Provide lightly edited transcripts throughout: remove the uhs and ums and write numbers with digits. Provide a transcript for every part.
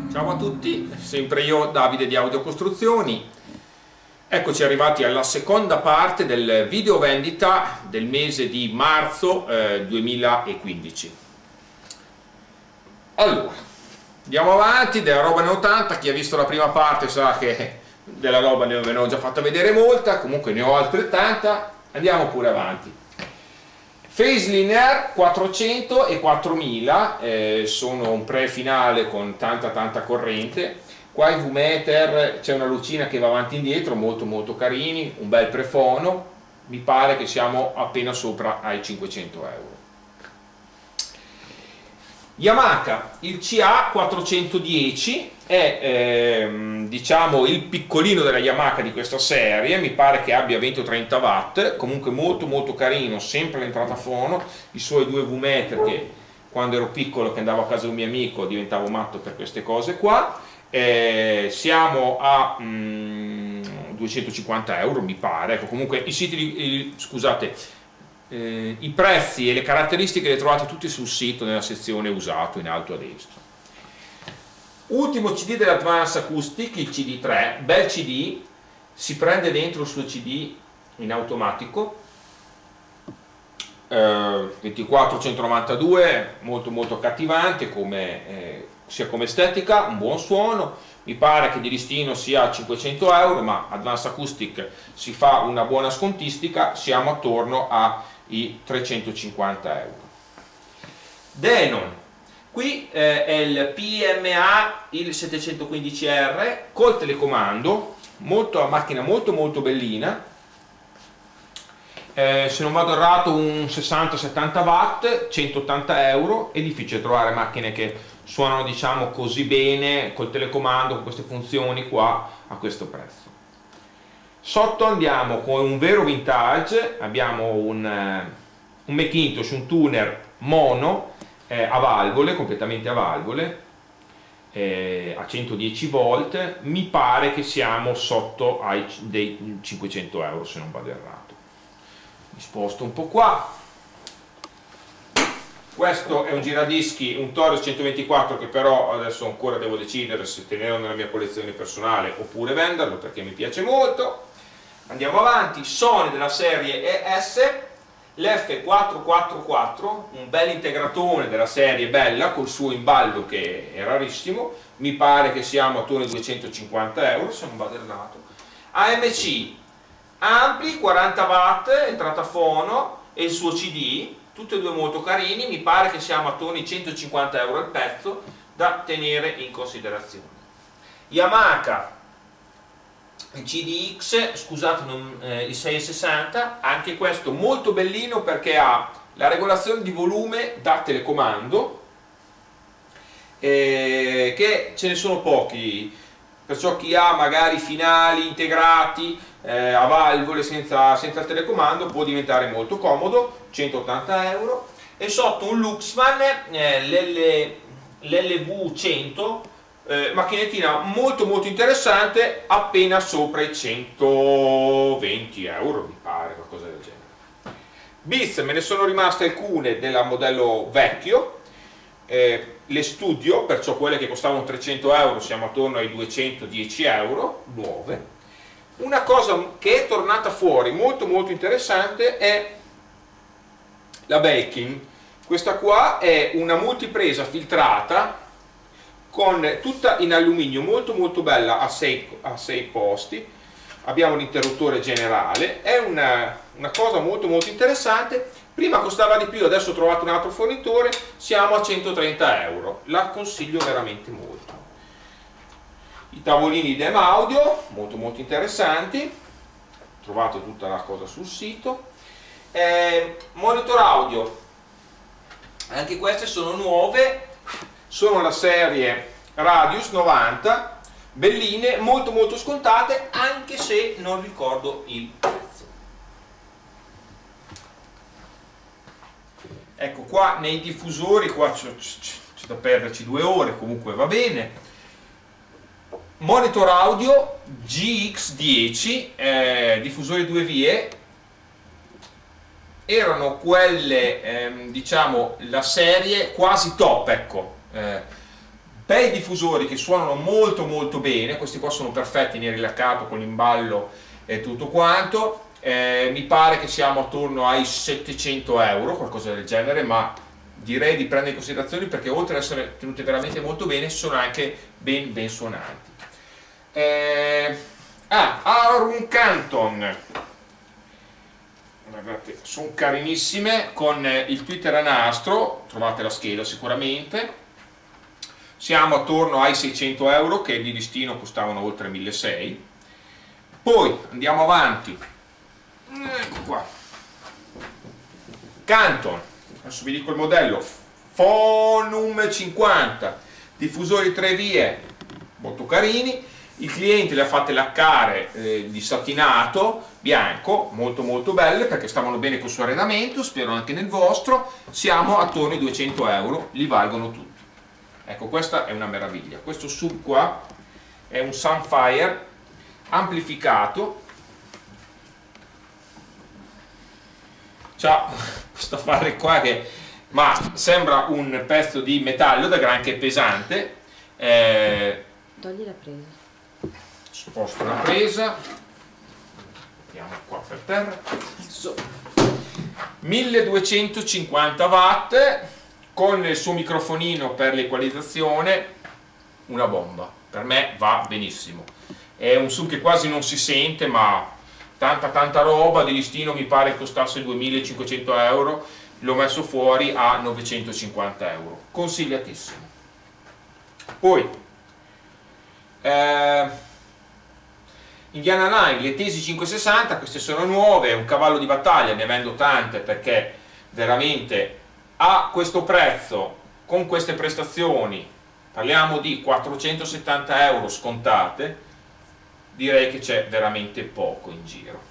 Ciao a tutti, sempre io Davide di Audio Costruzioni. Eccoci arrivati alla seconda parte del video vendita del mese di marzo 2015. Allora, andiamo avanti, della roba ne ho tanta, chi ha visto la prima parte sa che della roba ne ho già fatta vedere molta, comunque ne ho altrettanta, andiamo pure avanti. Phase Linear 400 e 4000 sono un pre-finale con tanta corrente. Qua i V-meter, c'è una lucina che va avanti e indietro, molto carini, un bel prefono, mi pare che siamo appena sopra ai 500 euro. Yamaha, il CA410 è diciamo il piccolino della Yamaha di questa serie, mi pare che abbia 20 o 30 watt, comunque molto carino, sempre l'entrata fono, i suoi due V-meter che quando ero piccolo che andavo a casa di un mio amico diventavo matto per queste cose qua. Siamo a 250 euro mi pare, ecco, comunque i siti scusate, i prezzi e le caratteristiche le trovate tutti sul sito nella sezione usato in alto a destra. Ultimo CD dell'Advanced Acoustic, il CD3, bel CD, si prende dentro il suo CD in automatico, 2492, molto accattivante sia come estetica, un buon suono, mi pare che di listino sia a 500 euro, ma Advanced Acoustic si fa una buona scontistica, siamo attorno ai 350 euro. Denon, qui è il PMA, il 715R col telecomando, macchina molto bellina, se non vado errato un 60-70 watt, 180 euro, è difficile trovare macchine che suonano diciamo così bene col telecomando con queste funzioni qua a questo prezzo. Sotto andiamo con un vero vintage, abbiamo un Macintosh, un tuner mono a valvole, completamente a valvole, a 110 volt, mi pare che siamo sotto dei 500 euro se non vado errato. Mi sposto un po' qua. Questo è un giradischi, un Taurus 124 che però adesso ancora devo decidere se tenerlo nella mia collezione personale oppure venderlo perché mi piace molto. Andiamo avanti, Sony della serie ES, l'F444, un bel integratore della serie bella col suo imballo che è rarissimo, mi pare che siamo attorno ai 250 euro se non vado errato. AMC, ampli, 40 watt, entrata fono e il suo CD, tutti e due molto carini, mi pare che siamo attorno ai 150 euro al pezzo, da tenere in considerazione. Yamaha, il CDX, scusate, il 660, anche questo molto bellino perché ha la regolazione di volume da telecomando, che ce ne sono pochi, perciò chi ha magari finali integrati a valvole senza il telecomando può diventare molto comodo, 180 euro. E sotto un Luxman, l'LV100, macchinettina molto interessante, appena sopra i 120 euro mi pare, qualcosa del genere. Beats, me ne sono rimaste alcune del modello vecchio, le Studio, perciò quelle che costavano 300 euro siamo attorno ai 210 euro nuove. Una cosa che è tornata fuori molto interessante è la Belkin. Questa qua è una multipresa filtrata con tutta in alluminio, molto bella, a 6 posti. Abbiamo l'interruttore generale, è una cosa molto interessante. Prima costava di più, adesso ho trovato un altro fornitore, siamo a 130 euro, la consiglio veramente molto. I tavolini DEM audio, molto interessanti, trovate tutta la cosa sul sito. Monitor audio, anche queste sono nuove, sono la serie Radius 90, belline, molto scontate, anche se non ricordo il prezzo. Ecco qua nei diffusori, qua c'è da perderci 2 ore, comunque va bene. Monitor audio GX10, diffusori 2 vie, erano quelle, diciamo, la serie quasi top, ecco, Per i diffusori che suonano molto molto bene, questi qua sono perfetti nel rilaccato con l'imballo e tutto quanto, mi pare che siamo attorno ai 700 euro, qualcosa del genere, ma direi di prendere in considerazione perché oltre ad essere tenute veramente molto bene sono anche ben suonanti. Aurum Canton, guardate, sono carinissime, con il tweeter a nastro, trovate la scheda sicuramente. Siamo attorno ai 600 euro, che di listino costavano oltre 1600. Poi andiamo avanti, ecco qua, Canton, adesso vi dico il modello, Fonum 50, diffusori 3 vie, molto carini. Il cliente le ha fatte laccare di satinato bianco, molto molto belle perché stavano bene col suo arredamento, spero anche nel vostro. Siamo attorno ai 200 euro, li valgono tutti. Ecco, questa è una meraviglia. Questo sub qua è un Sunfire amplificato, c'ha questo affare qua che ma sembra un pezzo di metallo da granché pesante. Togli la presa. Sposto la presa, mettiamo qua per terra. 1250 watt con il suo microfonino per l'equalizzazione, una bomba, per me va benissimo. È un sub che quasi non si sente, ma tanta roba. Di listino mi pare costasse 2500 euro, l'ho messo fuori a 950 euro, consigliatissimo. Poi Indiana Line, le Tesi 560, queste sono nuove, è un cavallo di battaglia, ne vendo tante perché veramente a questo prezzo, con queste prestazioni, parliamo di 470 euro scontate, direi che c'è veramente poco in giro.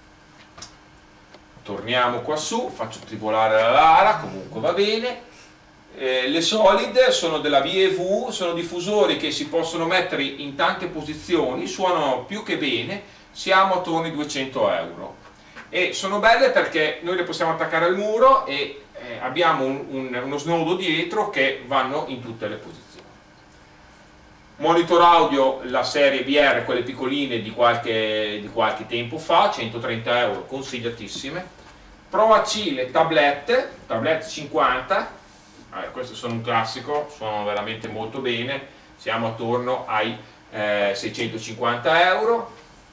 Torniamo qua su, faccio tribolare la Lara, comunque va bene. Le Solid sono della VEV, sono diffusori che si possono mettere in tante posizioni, suonano più che bene, siamo attorno ai 200 euro. E sono belle perché noi le possiamo attaccare al muro e abbiamo uno snodo dietro che vanno in tutte le posizioni. Monitor audio, la serie VR, quelle piccoline di qualche tempo fa, 130 euro, consigliatissime. Prova C, le tablette 50, queste sono un classico, suonano veramente molto bene, siamo attorno ai 650 euro.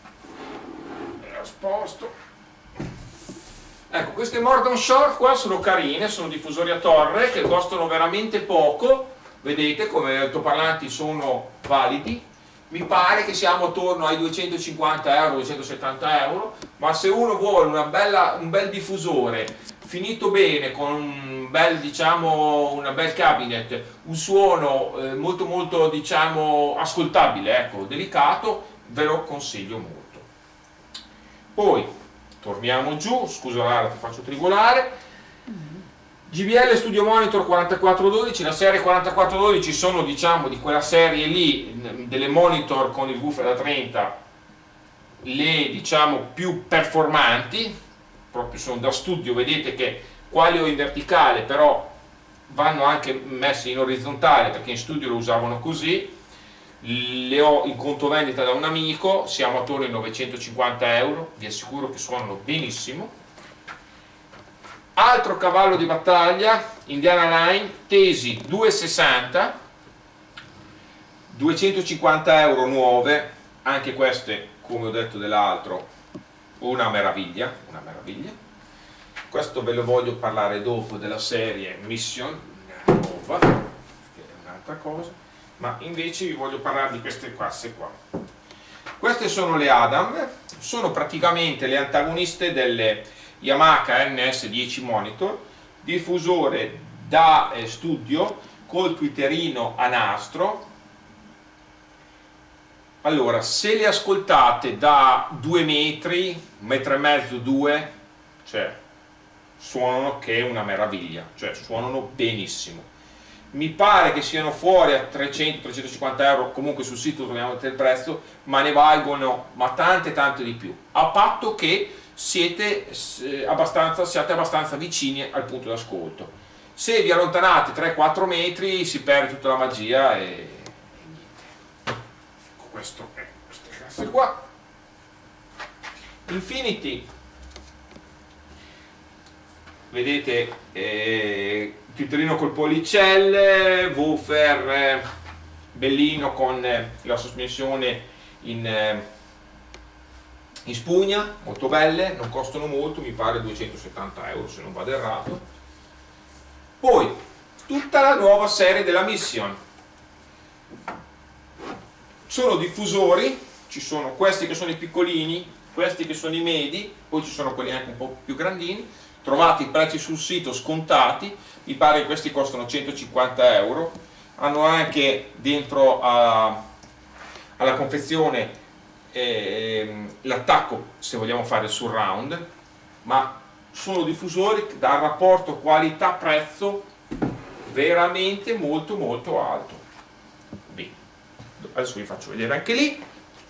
Sposto. Ecco, queste Mordon Shore qua sono carine, sono diffusori a torre che costano veramente poco, vedete come gli altoparlanti sono validi. Mi pare che siamo attorno ai 250 euro, 270 euro, ma se uno vuole un bel diffusore finito bene con un bel, diciamo, una bel cabinet, un suono molto diciamo ascoltabile, ecco, delicato, ve lo consiglio molto. Poi torniamo giù, scusa Lara, ti faccio tribolare. JBL Studio Monitor 4412, la serie 4412 sono, diciamo, di quella serie lì, delle monitor con il woofer da 30, le, diciamo, più performanti, proprio sono da studio, vedete che qua le ho in verticale, però vanno anche messe in orizzontale perché in studio lo usavano così. Le ho in conto vendita da un amico, siamo attorno ai 950 euro, vi assicuro che suonano benissimo. Altro cavallo di battaglia, Indiana Line, Tesi 260, 250 euro nuove, anche queste, come ho detto dell'altro, una meraviglia, una meraviglia. Questo ve lo voglio parlare dopo della serie Mission, nuova, che è un'altra cosa, ma invece vi voglio parlare di queste classe qua. Queste sono le Adam, sono praticamente le antagoniste delle Yamaha NS10 Monitor, diffusore da studio col twitterino a nastro. Allora, se le ascoltate da 2 metri, 1,5 metri, 2, cioè suonano che è una meraviglia, cioè suonano benissimo. Mi pare che siano fuori a 300-350 euro, comunque sul sito troviamo il prezzo, ma ne valgono tante di più, a patto che siate abbastanza vicini al punto d'ascolto. Se vi allontanate 3-4 metri si perde tutta la magia e questo è questa classe qua. Infinity, vedete, titolino col policelle, woofer bellino con la sospensione in spugna, molto belle, non costano molto, mi pare 270 euro se non vado errato. Poi tutta la nuova serie della Mission, sono diffusori, ci sono questi che sono i piccolini, questi che sono i medi, poi ci sono quelli anche un po' più grandini. Trovate i prezzi sul sito scontati, mi pare che questi costano 150 euro, hanno anche dentro alla confezione l'attacco se vogliamo fare il surround, ma sono diffusori dal rapporto qualità-prezzo veramente molto molto alto. Bene, adesso vi faccio vedere anche lì.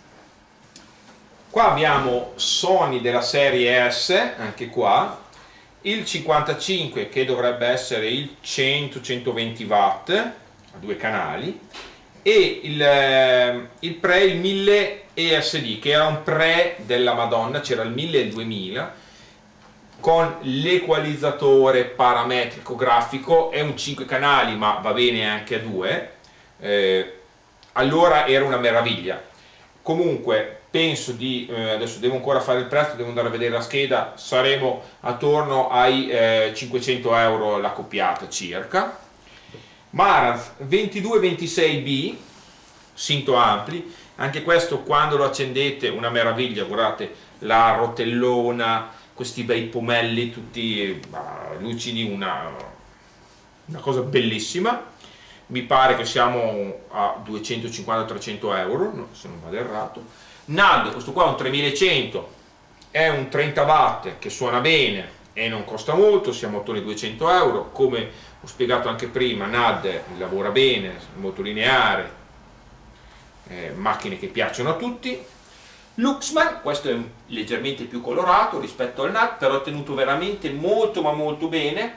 Qua abbiamo Sony della serie S, anche qua, il 55 che dovrebbe essere il 100-120 watt a 2 canali, e il pre, il 1000 ESD, che era un pre della Madonna, c'era il 1000 e il 2000 con l'equalizzatore parametrico grafico, è un 5 canali ma va bene anche a 2, allora era una meraviglia. Comunque penso di, adesso devo ancora fare il prezzo, devo andare a vedere la scheda, saremo attorno ai 500 euro la coppiata circa. Marantz 2226B, cinto ampli, anche questo quando lo accendete una meraviglia, guardate la rotellona, questi bei pomelli tutti lucidi, una cosa bellissima. Mi pare che siamo a 250-300 euro, se non vado errato. NAD, questo qua è un 3100, è un 30 watt che suona bene e non costa molto, siamo attorno ai 200 euro. Come ho spiegato anche prima, NAD lavora bene, molto lineare, macchine che piacciono a tutti. Luxman, questo è leggermente più colorato rispetto al NAD, però è tenuto veramente molto ma molto bene.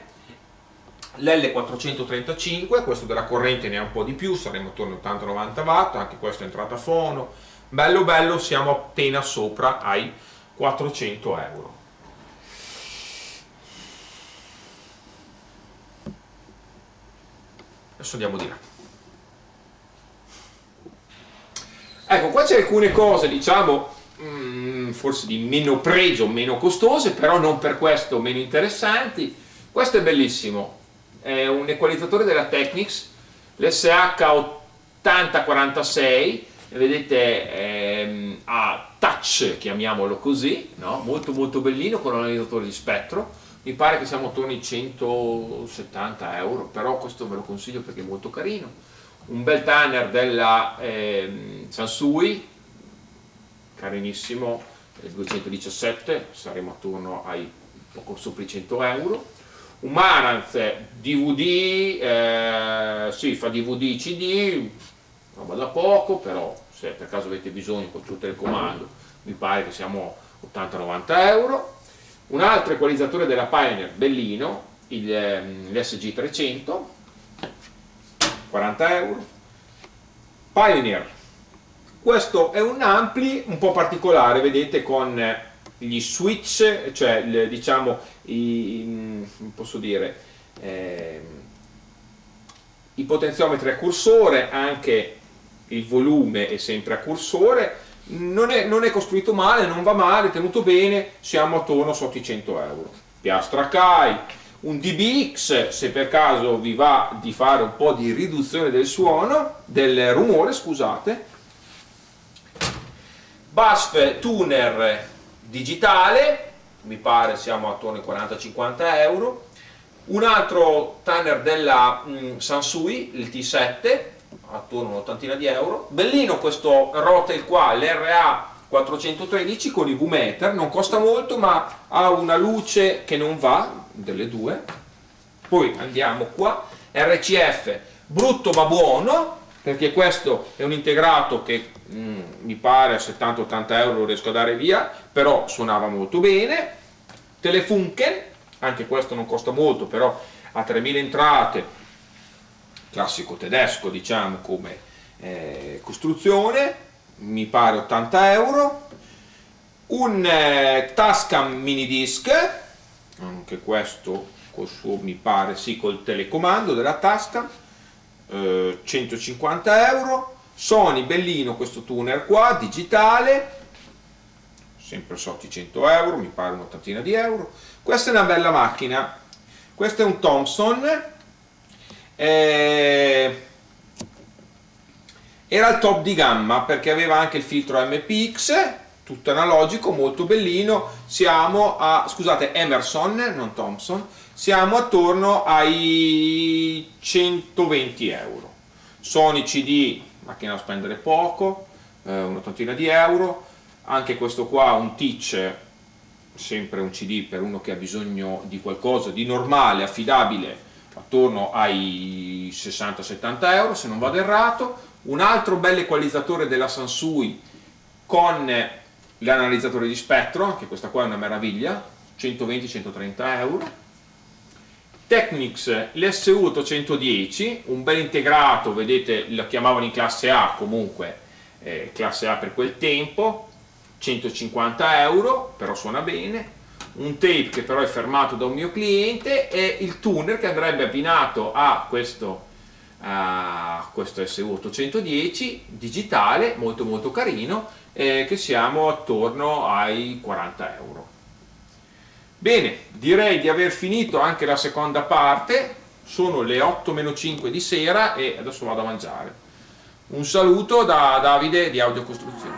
L'L435, questo della corrente ne ha un po' di più, saremo attorno ai 80-90 watt, anche questo è entrata fono, bello bello, siamo appena sopra ai 400 euro. Adesso andiamo di là. Ecco, qua c'è alcune cose, diciamo, forse di meno pregio, meno costose, però non per questo meno interessanti. Questo è bellissimo, è un equalizzatore della Technics, l'SH8046, vedete, a touch, chiamiamolo così, no? Molto molto bellino, con un analizzatore di spettro. Mi pare che siamo attorno ai 170 euro, però questo ve lo consiglio perché è molto carino. Un bel tanner della Sansui, carinissimo, 217, saremo attorno ai poco sopra i 100 euro. Un Marantz DVD, sì, fa DVD CD, roba da poco, però se per caso avete bisogno con tutto il comando, mi pare che siamo 80-90 euro. Un altro equalizzatore della Pioneer, bellino, l'SG300, 40 euro. Pioneer, questo è un ampli un po' particolare, vedete, con gli switch, cioè diciamo posso dire, i potenziometri a cursore, anche il volume è sempre a cursore. Non è costruito male, non va male, tenuto bene, siamo attorno sotto i 100 euro. Piastra Kai, un DBX, se per caso vi va di fare un po' di riduzione del suono, del rumore, scusate. BASF tuner digitale, mi pare siamo attorno ai 40-50 euro. Un altro tuner della Sansui, il T7, attorno a un'ottantina di euro. Bellino questo Rotel qua, l'RA 413 con i V-meter, non costa molto ma ha una luce che non va, delle due. Poi andiamo qua, RCF, brutto ma buono, perché questo è un integrato che mi pare a 70-80 euro lo riesco a dare via, però suonava molto bene. Telefunken, anche questo non costa molto, però ha 3000 entrate, classico tedesco diciamo come costruzione. mi pare 80 euro, un Tascam mini disc, anche questo col suo, mi pare, sì, col telecomando della Tascam, 150 euro, Sony bellino questo tuner qua, digitale, sempre sotto i 100 euro, mi pare un'ottantina di euro. Questa è una bella macchina, questo è un Thomson, era il top di gamma perché aveva anche il filtro MPX, tutto analogico, molto bellino. Siamo a, scusate, Emerson, non Thomson, siamo attorno ai 120 euro. Sony CD, macchina da spendere poco, un'ottantina di euro. Anche questo qua, un Teach, sempre un CD per uno che ha bisogno di qualcosa di normale, affidabile, attorno ai 60-70 euro se non vado errato. Un altro bel equalizzatore della Sansui con l'analizzatore di spettro, anche questa qua è una meraviglia, 120-130 euro. Technics l'SU810, un bel integrato, vedete, la chiamavano in classe A, comunque classe A per quel tempo, 150 euro, però suona bene. Un tape che però è fermato da un mio cliente, e il tuner che andrebbe abbinato a questo SU810 digitale, molto molto carino, che siamo attorno ai 40 euro. Bene, direi di aver finito anche la seconda parte, sono le 8-5 di sera e adesso vado a mangiare. Un saluto da Davide di Audio Costruzione.